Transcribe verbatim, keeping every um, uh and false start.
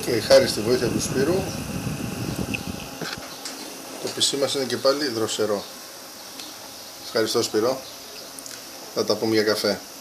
Και χάρη στη βοήθεια του Σπύρου το πι σι μας είναι και πάλι δροσερό. Ευχαριστώ Σπύρο. Θα τα πούμε για καφέ.